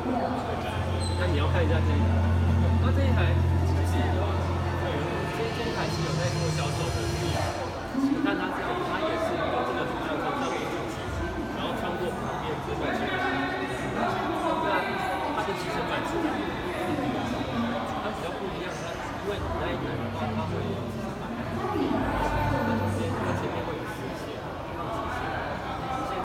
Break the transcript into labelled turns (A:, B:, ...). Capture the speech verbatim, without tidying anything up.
A: 那你要看一下这一台，那这一台其实的话，对，这这一台是有在做销售的，你看它这里，它也是跟这个同样车上面进去，然后穿过旁边之后。